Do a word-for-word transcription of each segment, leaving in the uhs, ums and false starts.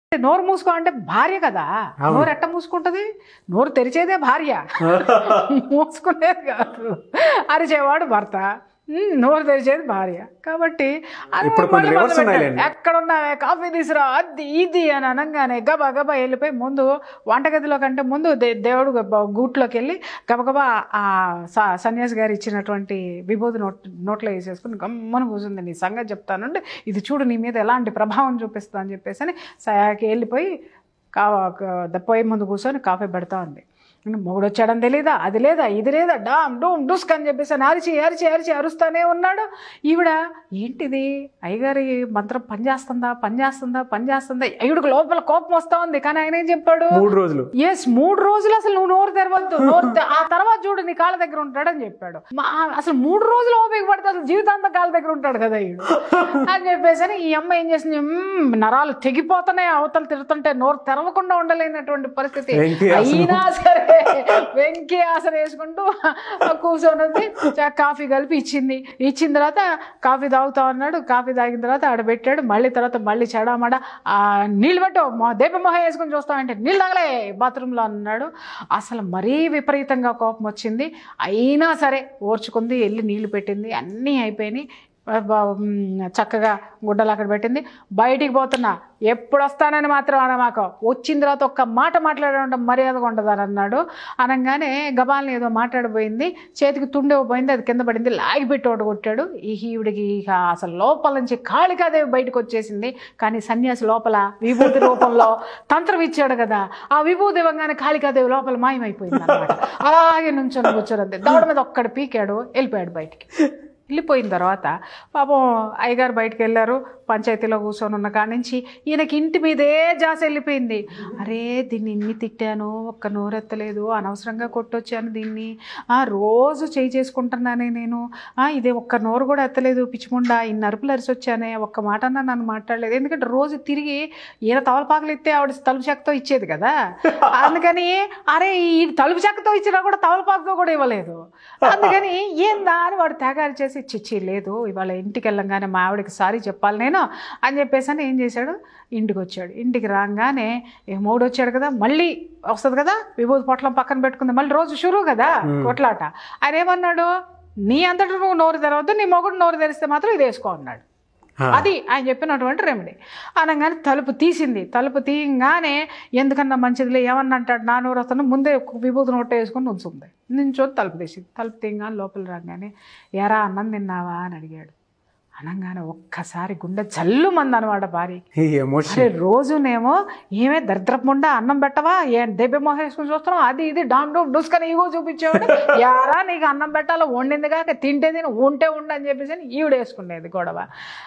నోరు మూసుకో అంటే భార్య కదా, నోరు ఎట్ట మూసుకుంటది? నోరు తెరిచేదే భార్య, మూసుకునేది కాదు. అరిచేవాడు భర్త, నోరు తెరిచేది భార్య. కాబట్టి ఎక్కడున్నావే కాఫీ తీసురా అది ఇది అని అనగానే గబా గబా వెళ్ళిపోయి ముందు వంటగదిలో కంటే ముందు దేవుడు గూట్లోకి వెళ్ళి గబగబా ఆ సన్యాసి గారు ఇచ్చినటువంటి విభూతి నోట్ నోట్లో వేసేసుకుని గమ్మన కూర్చుంది. నీ సంగతి చెప్తానంటే ఇది చూడు నీ మీద ఎలాంటి ప్రభావం చూపిస్తా అని చెప్పేసి అని సయాకి వెళ్ళిపోయి కా పొయ్యి ముందు కూర్చొని కాఫీ పెడతా ఉంది. మొగుడు వచ్చాడని తెలీదా, అది లేదా ఇది లేదా, డామ్ డూమ్ డుస్క్ అని చెప్పేసి అరిచి అరిచి అరిచి అరుస్తానే ఉన్నాడు. ఈవిడ ఏంటిది అయ్యగారి మంత్రం పనిచేస్తుందా పనిచేస్తుందా పనిచేస్తుందా ఈవిడకు లోపల కోపం వస్తా ఉంది. కానీ ఆయన ఏం చెప్పాడు, మూడు రోజులు ఎస్ మూడు రోజులు అసలు నువ్వు నోరు తెరవద్దు, నోరు ఆ తర్వాత చూడు నీ కాళ్ళ దగ్గర ఉంటాడని చెప్పాడు. అసలు మూడు రోజులు ఓపిక పడితే అసలు జీవితాంతం కాళ్ళ దగ్గర ఉంటాడు కదా ఈడు అని చెప్పేసి ఈ అమ్మ ఏం చేసింది, నరాలు తెగిపోతున్నాయి అవతలు తిడుతుంటే నోరు తెరవకుండా ఉండలేనటువంటి పరిస్థితి. అయినా సరే వెంకీ ఆసన వేసుకుంటూ కూర్చొని కాఫీ కలిపి ఇచ్చింది. ఇచ్చిన తర్వాత కాఫీ తాగుతా ఉన్నాడు. కాఫీ తాగిన తర్వాత ఆడ పెట్టాడు. మళ్ళీ తర్వాత మళ్ళీ చెడామడ ఆ నీళ్ళు పెట్టు దీపమొహం వేసుకుని చూస్తామంటే నీళ్ళు తాగలే బాత్రూంలో అన్నాడు. అసలు మరీ విపరీతంగా కోపం వచ్చింది. అయినా సరే ఓర్చుకుంది, వెళ్ళి నీళ్లు పెట్టింది, అన్నీ అయిపోయినాయి. చక్కగా గుడ్డలు అక్కడ పెట్టింది. బయటికి పోతున్నా ఎప్పుడు వస్తానని మాత్రం అన మాకు వచ్చిన తర్వాత ఒక్క మాట మాట్లాడడం మర్యాదగా ఉండదని అన్నాడు. అనగానే గబాల్ని ఏదో మాట్లాడిపోయింది, చేతికి తుండేవ పోయింది, అది కింద పడింది. లాగిపెట్టి ఒకటి కొట్టాడు. ఈ హీవుడికి ఇక అసలు లోపల నుంచి కాళికాదేవి బయటకు వచ్చేసింది. కానీ సన్యాసి లోపల విభూతి రూపంలో తంత్రం ఇచ్చాడు కదా, ఆ విభూతి ఇవ్వగానే కాళికాదేవి లోపల మాయమైపోయింది అనమాట. అలాగే నుంచొని కూర్చోరంతే దవడ మీద ఒక్కడు పీకాడు, వెళ్ళిపోయాడు బయటికి. వెళ్ళిపోయిన తర్వాత పాపం అయ్యగారు బయటకు వెళ్ళారు. పంచాయతీలో కూర్చొని ఉన్న కాడి నుంచి ఈయనకి ఇంటి మీదే జాస వెళ్ళిపోయింది. అరే దీన్ని ఇన్ని తిట్టాను, ఒక్క నోరెత్తలేదు, అనవసరంగా కొట్టొచ్చాను దీన్ని, రోజు చేయి చేసుకుంటున్నానే నేను, ఇదే ఒక్క నోరు కూడా ఎత్తలేదు పిచ్చిముండా, ఇన్ని అరుపులు అరిసి వచ్చానే, ఒక్క మాట అన్నా నన్ను మాట్లాడలేదు. ఎందుకంటే రోజు తిరిగి ఈయన తవలపాకులు ఇస్తే ఆవిడ తలుపు చెక్కతో ఇచ్చేది కదా, అందుకని అరే ఈ తలుపు చెక్కతో ఇచ్చినా కూడా తవలపాకుతో కూడా ఇవ్వలేదు. అందుకని ఏందా అని వాడు తెగారి చేసి చిచ్చి లేదు ఇవాళ ఇంటికి వెళ్ళంగానే మా ఆవిడకి సారీ చెప్పాలి నేను అని చెప్పేసి అని ఏం చేశాడు, ఇంటికి వచ్చాడు. ఇంటికి రాగానే మూడు వచ్చాడు కదా, మళ్ళీ వస్తుంది కదా విభూతి పొట్లం పక్కన పెట్టుకుంది, మళ్ళీ రోజు షురు కదా కొట్లాట. ఆయన ఏమన్నాడు, నీ అంతటా నువ్వు నోరు తెరవద్దు, నీ మొగుడు నోరు తెరిస్తే మాత్రం ఇది వేసుకో అన్నాడు. అది ఆయన చెప్పినటువంటి రెమెడీ. అనగానే తలుపు తీసింది. తలుపు తీయగానే ఎందుకన్నా మంచిదిలే ఏమన్నా అంటాడు నా నోరు వస్తాను, ముందే విభూతి నోట వేసుకొని ఉంచుంది. నించొని తలుపు తీసింది. తలుపు తీయగానే లోపల రాగానే ఎరా అన్నం తిన్నావా అని అడిగాడు. అనగానే ఒక్కసారి గుండె జల్లు మంది అనమాట భార్య. రోజునేమో ఏమే దరిద్రపుండా అన్నం పెట్టవా, ఏ దెబ్బ మొహం వేసుకుని చూస్తున్నావు, అది ఇది డామ్ డూమ్ డూస్కని ఈగో చూపించేవాడు. యారా నీకు అన్నం పెట్టాలో వండింది కాక తింటే తిని ఉంటే ఉండి అని చెప్పేసి ఈవిడ వేసుకునేది గొడవ.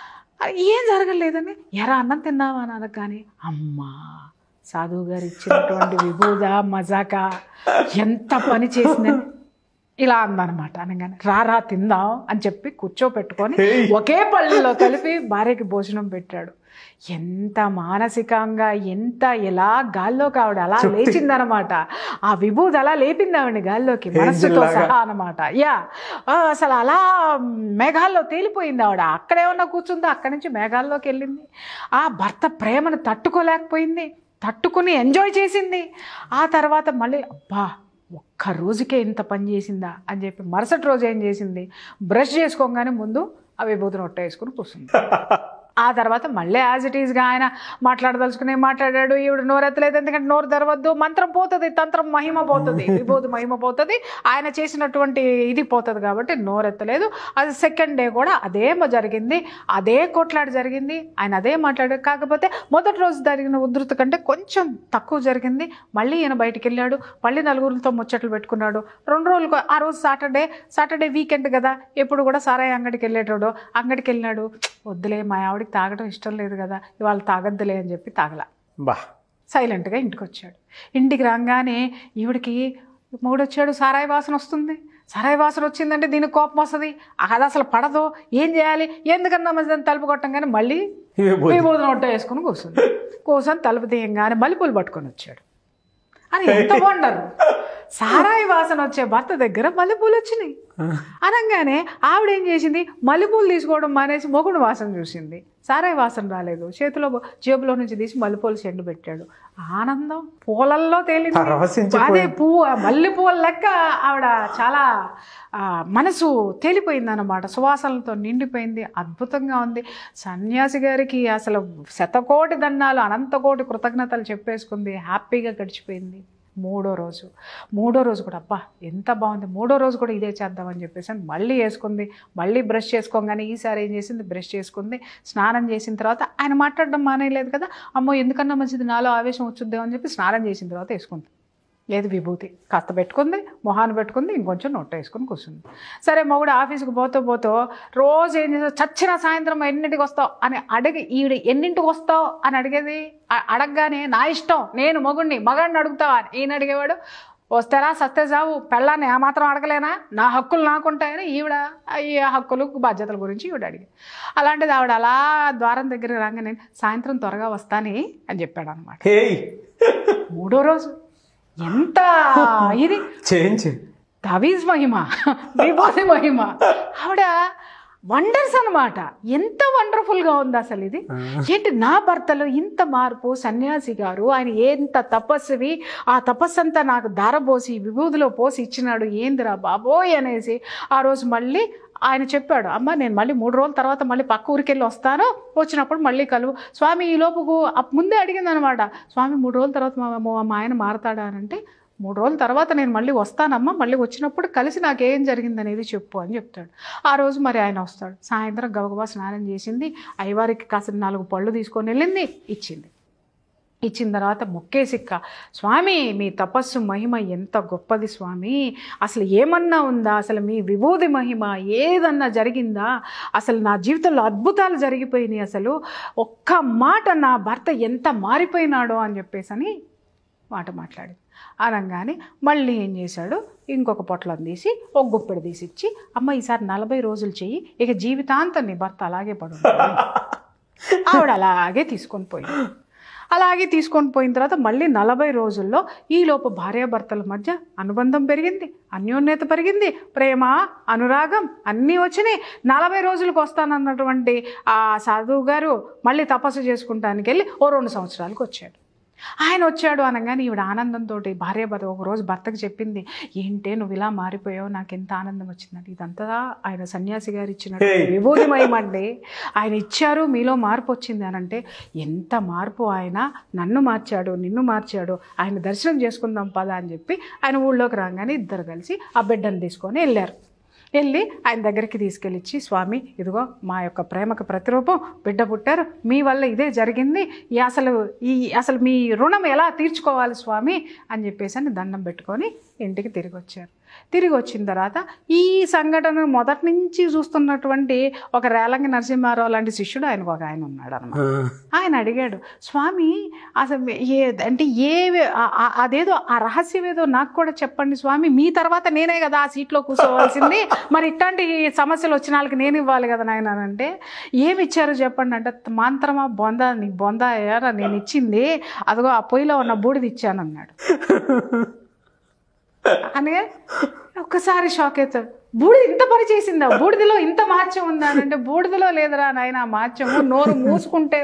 ఏం జరగలేదని ఎరా అన్నం తిన్నావా అని అనగానే అమ్మా సాధువు గారు ఇచ్చినటువంటి విభూద మజాక ఎంత పని చేసిందని ఇలా అందనమాట. అనగానే రారా తిందాం అని చెప్పి కూర్చోపెట్టుకొని ఒకే పళ్ళలో కలిపి భార్యకి భోజనం పెట్టాడు. ఎంత మానసికంగా ఎంత ఎలా గాల్లోకి ఆవిడ అలా లేచిందనమాట. ఆ విభూతి అలా లేపింది ఆవిడని గాల్లోకి మనస్సుతో సహా అనమాట. యా అసలు అలా మేఘాల్లో తేలిపోయింది ఆవిడ. అక్కడేమన్నా కూర్చుందో అక్కడి నుంచి మేఘాల్లోకి వెళ్ళింది. ఆ భర్త ప్రేమను తట్టుకోలేకపోయింది, తట్టుకుని ఎంజాయ్ చేసింది. ఆ తర్వాత మళ్ళీ అబ్బా ఒక్క రోజుకే ఇంత పని చేసిందా అని చెప్పి మరుసటి రోజు ఏం చేసింది, బ్రష్ చేసుకోగానే ముందు ఆ విభూతి నొట్ట వేసుకుని కూర్చుంది. ఆ తర్వాత మళ్ళీ యాజ్ ఇట్ ఈస్గా ఆయన మాట్లాడదలుచుకునే మాట్లాడాడు. ఈవిడ నోరెత్తలేదు, ఎందుకంటే నోరు తెరవద్దు, మంత్రం పోతుంది, తంత్రం మహిమ పోతుంది, విభూతి మహిమ పోతుంది, ఆయన చేసినటువంటి ఇది పోతుంది కాబట్టి నోరెత్తలేదు. అది సెకండ్ డే కూడా అదే జరిగింది, అదే కొట్లాట జరిగింది, ఆయన అదే మాట్లాడాడు. కాకపోతే మొదటి రోజు జరిగిన ఉధృతి కంటే కొంచెం తక్కువ జరిగింది. మళ్ళీ ఈయన బయటికి వెళ్ళాడు, మళ్ళీ నలుగురితో ముచ్చట్లు పెట్టుకున్నాడు. రెండు రోజులు ఆ రోజు సాటర్డే సాటర్డే వీకెండ్ కదా, ఎప్పుడు కూడా సారాయి అంగడికి వెళ్ళేటోడు. అంగడికి వెళ్ళినాడు, వద్దులే మా ఆవిడకి తాగడం ఇష్టం లేదు కదా ఇవాళ తాగద్దులే అని చెప్పి తాగల, బా సైలెంట్గా ఇంటికి వచ్చాడు. ఇంటికి రాగానే ఈవిడికి మూడొచ్చాడు, సారాయి వాసన వస్తుంది. సారాయి వాసన వచ్చిందంటే దీనికి కోపం వస్తుంది, అది అసలు పడదు, ఏం చేయాలి, ఎందుకన్నా మంచిదని తలుపు కొట్టంగానే మళ్ళీ విభూతి నోట వేసుకుని కూర్చుంది. కూర్చొని తలుపు తీయంగానే మల్లెపూలు పట్టుకొని వచ్చాడు. అని ఎంత వండరు, సారాయి వాసన వచ్చే భర్త దగ్గర మల్లెపూలు వచ్చినాయి. అనగానే ఆవిడ ఏం చేసింది, మల్లెపూలు తీసుకోవడం మానేసి మొగుడు వాసన చూసింది. సారాయి వాసన రాలేదు. చేతిలో జేబులో నుంచి తీసి మల్లెపూల చెండు పెట్టాడు. ఆనందం పూలల్లో తేలింది. అదే పువ్వు మల్లె పువ్వుల లెక్క ఆవిడ చాలా మనసు తేలిపోయిందన్నమాట. సువాసనలతో నిండిపోయింది. అద్భుతంగా ఉంది. సన్యాసి గారికి అసలు శతకోటి దండాలు అనంతకోటి కృతజ్ఞతలు చెప్పేసుకుంది. హ్యాపీగా గడిచిపోయింది. మూడో రోజు మూడో రోజు కూడా అబ్బా ఎంత బాగుంది, మూడో రోజు కూడా ఇదే చేద్దామని చెప్పేసి మళ్ళీ వేసుకుంది. మళ్ళీ బ్రష్ చేసుకోగానే ఈసారి ఏం చేసింది, బ్రష్ చేసుకుంది. స్నానం చేసిన తర్వాత ఆయన మాట్లాడడం మానేయలేదు కదా, అమ్మో ఎందుకన్నా మంచిది నాలో ఆవేశం వచ్చుద్దామని చెప్పి స్నానం చేసిన తర్వాత వేసుకుంది. లేదు విభూతి కాస్త పెట్టుకుంది, మొహాన్ని పెట్టుకుంది, ఇంకొంచెం నొట్ట వేసుకుని కూర్చుంది. సరే మొగుడు ఆఫీస్కి పోతూ పోతూ రోజు ఏం చేస్తావు, చచ్చిన సాయంత్రం ఎన్నింటికి వస్తావు అని అడిగి, ఈవిడ ఎన్నింటికి వస్తావు అని అడిగేది. అడగగానే నా ఇష్టం, నేను మొగుడిని మగాడిని అడుగుతావా అని ఈయన అడిగేవాడు. వస్తారా సత్తే సావు, పెళ్ళాన్ని ఆ మాత్రం అడగలేనా, నా హక్కులు నాకుంటాయని ఈవిడ ఈ హక్కులు బాధ్యతల గురించి ఈవిడ అడిగి. అలాంటిది ఆవిడ అలా ద్వారం దగ్గర రాగా నేను సాయంత్రం త్వరగా వస్తాని అని చెప్పాడు అనమాట. మూడో రోజు ఎంత ఇది చేంజ్, తవీజ్ మహిమ, విభూతి మహిమ, ఆవిడ వండర్స్ అనమాట. ఎంత వండర్ఫుల్గా ఉంది అసలు ఇది. ఏంటి నా భర్తలో ఇంత మార్పు, సన్యాసి గారు ఆయన ఎంత తపస్వి, ఆ తపస్సు అంతా నాకు దారబోసి విభూతిలో పోసి ఇచ్చినాడు, ఏందిరా బాబోయ్ అనేసి ఆ రోజు మళ్ళీ ఆయన చెప్పాడు, అమ్మ నేను మళ్ళీ మూడు రోజుల తర్వాత మళ్ళీ పక్క ఊరికి వెళ్ళి వస్తాను, వచ్చినప్పుడు మళ్ళీ కలువు స్వామి. ఈ లోపుకు ముందే అడిగింది అనమాట, స్వామి మూడు రోజుల తర్వాత మా మా ఆయన మారతాడా అని. అంటే మూడు రోజుల తర్వాత నేను మళ్ళీ వస్తానమ్మా, మళ్ళీ వచ్చినప్పుడు కలిసి నాకేం జరిగిందనేది చెప్పు అని చెప్తాడు. ఆ రోజు మరి ఆయన వస్తాడు. సాయంత్రం గబగబా స్నానం చేసింది, అయ్యవారికి కాసిన నాలుగు పళ్ళు తీసుకొని వెళ్ళింది, ఇచ్చింది. ఇచ్చిన తర్వాత మొక్కేసిక్క, స్వామి మీ తపస్సు మహిమ ఎంత గొప్పది స్వామి, అసలు ఏమన్నా ఉందా, అసలు మీ విభూతి మహిమ ఏదన్నా జరిగిందా, అసలు నా జీవితంలో అద్భుతాలు జరిగిపోయినాయి, అసలు ఒక్క మాట నా భర్త ఎంత మారిపోయినాడో అని చెప్పేసి అని మాట మాట్లాడింది. అనగానే మళ్ళీ ఏం చేశాడు, ఇంకొక పొట్లం తీసి ఒక గుప్పెడు తీసి ఇచ్చి, అమ్మ ఈసారి నలభై రోజులు చెయ్యి, ఇక జీవితాంతం నీ భర్త అలాగే పడు. ఆవిడ అలాగే తీసుకొని పోయింది. అలాగే తీసుకొని పోయిన తర్వాత మళ్ళీ నలభై రోజుల్లో ఈలోపు భార్యాభర్తల మధ్య అనుబంధం పెరిగింది, అన్యోన్యత పెరిగింది, ప్రేమ అనురాగం అన్నీ వచ్చినాయి. నలభై రోజులకు వస్తానన్నటువంటి ఆ సాధువు గారు మళ్ళీ తపస్సు చేసుకుంటానికి వెళ్ళి ఓ రెండు సంవత్సరాలకు వచ్చాడు. ఆయన వచ్చాడు అనగానే ఈవిడ ఆనందంతో భార్య భర్త ఒకరోజు భర్తకు చెప్పింది, ఏంటే నువ్వు ఇలా మారిపోయావు, నాకు ఎంత ఆనందం వచ్చిందండి. ఇదంతా ఆయన సన్యాసి గారు ఇచ్చినట్టు విభూతిమయమండి, ఆయన ఇచ్చారు, మీలో మార్పు వచ్చింది అని. అంటే ఎంత మార్పు, ఆయన నన్ను మార్చాడు, నిన్ను మార్చాడు, ఆయన దర్శనం చేసుకుందాం పదా అని చెప్పి ఆయన ఊళ్ళోకి రాగానే ఇద్దరు కలిసి ఆ బిడ్డను తీసుకొని వెళ్ళారు. వెళ్ళి ఆయన దగ్గరికి తీసుకెళ్ళిచ్చి, స్వామి ఇదిగో మా యొక్క ప్రేమకు ప్రతిరూపం బిడ్డ పుట్టారు, మీ వల్ల ఇదే జరిగింది, అసలు ఈ అసలు మీ రుణం ఎలా తీర్చుకోవాలి స్వామి అని చెప్పేసి అని దండం పెట్టుకొని ఇంటికి తిరిగి వచ్చారు. తిరిగి వచ్చిన తర్వాత ఈ సంఘటన మొదటి నుంచి చూస్తున్నటువంటి ఒక రేలంగి నరసింహారావు లాంటి శిష్యుడు ఆయనకు ఒక ఆయన ఉన్నాడు అన్నమాట. ఆయన అడిగాడు, స్వామి అసలు ఏ అంటే ఏ అదేదో ఆ రహస్యం ఏదో నాకు కూడా చెప్పండి స్వామి, మీ తర్వాత నేనే కదా ఆ సీట్లో కూర్చోవాల్సింది, మరి ఇట్లాంటి సమస్యలు వచ్చిన వాళ్ళకి నేను ఇవ్వాలి కదా నాయన అంటే, ఏమి ఇచ్చారో చెప్పండి అంటే, మంత్రమా బొంద నీ బొంద ఏరా నేను ఇచ్చింది అదిగో ఆ పొయ్యిలో ఉన్న బూడిది ఇచ్చాను అన్నాడు. అని ఒక్కసారి షాక్ అవుతాడు, బూడిద ఇంత పని చేసిందా, బూడిదలో ఇంత మార్చం ఉందా అంటే, బూడిదలో లేదురా నాయన మార్చము, నోరు మూసుకుంటే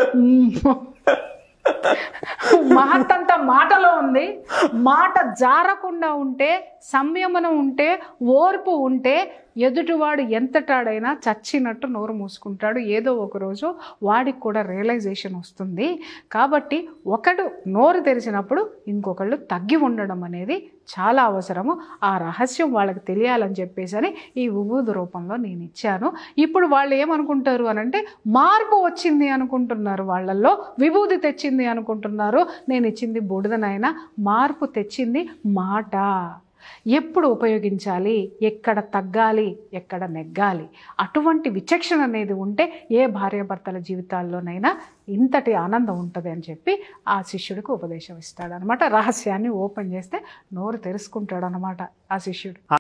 మహత్తంతా మాటలో ఉంది. మాట జారకుండా ఉంటే, సంయమనం ఉంటే, ఓర్పు ఉంటే ఎదుటివాడు ఎంతటాడైనా చచ్చినట్టు నోరు మూసుకుంటాడు. ఏదో ఒకరోజు వాడికి కూడా రియలైజేషన్ వస్తుంది. కాబట్టి ఒకడు నోరు తెరిచినప్పుడు ఇంకొకళ్ళు తగ్గి ఉండడం అనేది చాలా అవసరము. ఆ రహస్యం వాళ్ళకి తెలియాలని చెప్పేసి అని ఈ విభూతి రూపంలో నేను ఇచ్చాను. ఇప్పుడు వాళ్ళు ఏమనుకుంటారు అని అంటే, మార్పు వచ్చింది అనుకుంటున్నారు, వాళ్ళల్లో విభూతి తెచ్చింది అనుకుంటున్నారు. నేను ఇచ్చింది బూడిదనైనా, మార్పు తెచ్చింది మాట. ఎప్పుడు ఉపయోగించాలి, ఎక్కడ తగ్గాలి, ఎక్కడ నెగ్గాలి, అటువంటి విచక్షణ అనేది ఉంటే ఏ భార్యాభర్తల జీవితాల్లోనైనా ఇంతటి ఆనందం ఉంటుంది అని చెప్పి ఆ శిష్యుడికి ఉపదేశం ఇస్తాడు అనమాట. రహస్యాన్ని ఓపెన్ చేస్తే నోరు తెరుచుకుంటాడు అనమాట ఆ శిష్యుడు.